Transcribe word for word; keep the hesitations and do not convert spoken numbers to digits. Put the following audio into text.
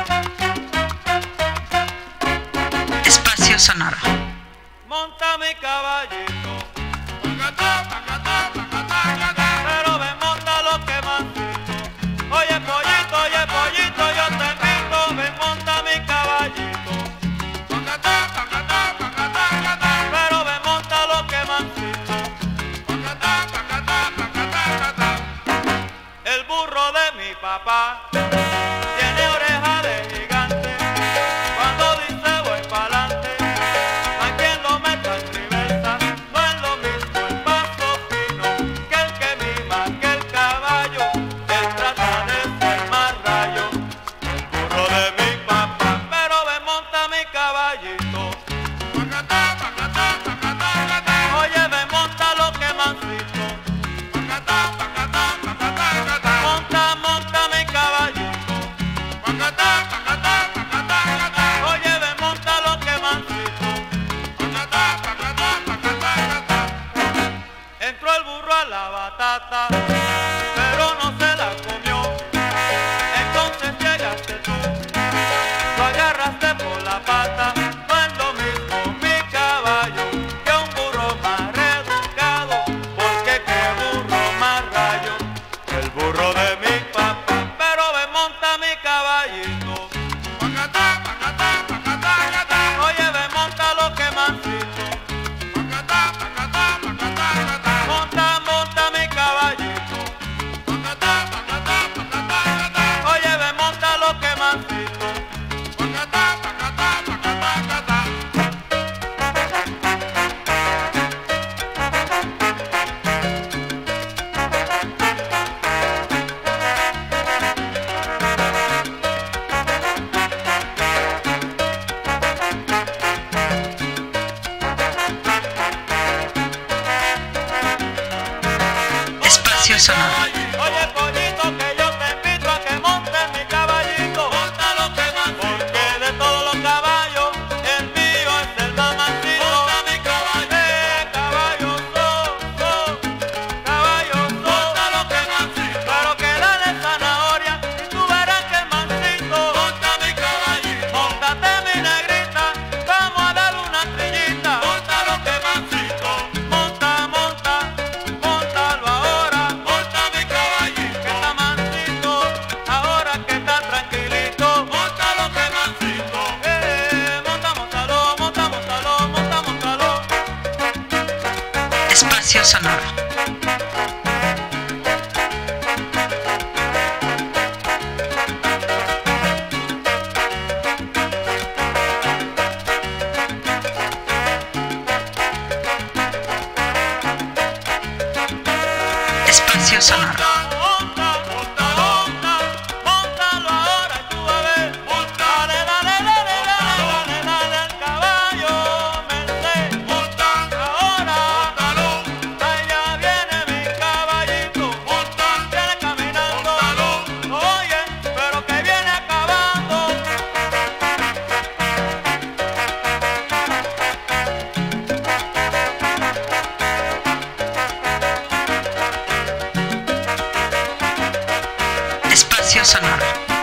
Espacio Sonoro. Monta mi caballito, pacatá, pacatá, pacatá, pacatá. Pero me monta lo que mansito. Oye pollito, oye pollito, yo te invito, me monta mi caballito. Pacatá, pacatá, pacatá, pacatá. Pero me monta lo que mansito. Pacatá, pacatá, pacatá, pacatá. El burro de mi papá tiene oreja de gigante. Cuando dice voy pa'lante, hay quien lo meta en reversa. No es lo mismo el paso fino que el que mima que el caballo. Él trata de ser más rayo, el burro de mi papá. Pero me monta mi caballito. Pacatá, pacatá, pacatá, pacatá. Oye, me monta lo que mansito. Pacatá, pacatá, pacatá, pacatá. Monta, monta mi caballito. Pacatá, pacatá, pacatá, pacatá. Oye, me monta lo que mansito. Pacatá, pacatá, pacatá, pacatá. Entró el burro a la batata, pero no se la comió. Entonces llegaste tú, lo agarraste por la pata. No es lo mismo mi caballo que un burro más reeducado, porque qué burro más rayo, el burro de mi papá. Pero me monta mi caballito. Pacatá, pacatá, pacatá, pacatá. Oye, me monta lo que mansito. Pacatá, pacatá, pacatá, pacatá. Monta, monta mi caballito. Pacatá, pacatá, pacatá, pacatá. Oye, me monta lo que mansito. Pacatá, pacatá, pacatá, pacatá. Espacio Sonoro. Oye, pollito, que yo te invito a que montes mi caballito. Monta lo que mansito. Porque de todos los caballos, el mío es el más mansito. Monta mi caballo. Eh, caballo, so, so, caballo, so. Monta lo que mansito. Pero que dale zanahoria y tú verás que es mansito. Monta mi caballito. Móntate mi negrita, vamos a dar una trillita. Monta lo que mansito. Monta, monta, móntalo ahora. Monta mi caballito. Que está mansito, ahora que está tranquilito. Monta lo que mansito. Eh, monta, montalo, monta, montalo, monta, montalo. Espacio Sonoro. Espacio Sonoro. Monta, monta, monta, móntalo ahora y tú vas a ver. Dale, dale, dale, dale, dale, dale al caballo, Merced. Monta, ahora, móntalo. Allá viene mi caballito. Monta, viene caminando. Móntalo. Oye, pero que viene acabando. Espacio Sonoro.